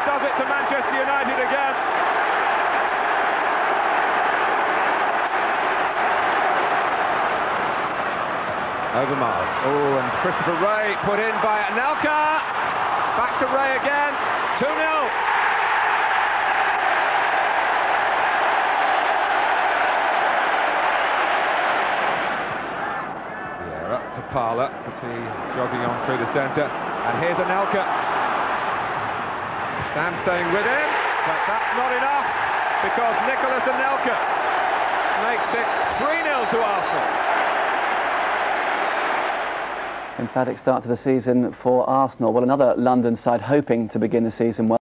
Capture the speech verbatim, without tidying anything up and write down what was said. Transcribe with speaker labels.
Speaker 1: does it to Manchester United again. Overmars. Oh, and Christopher Wreh put in by Anelka. Back to Wreh again. two nil. Yeah, up to Parlour. Petit jogging on through the centre. And here's Anelka. Stam staying with him, but that's not enough because Nicolas Anelka makes it three nil to Arsenal.
Speaker 2: Emphatic start to the season for Arsenal. Well, another London side hoping to begin the season well.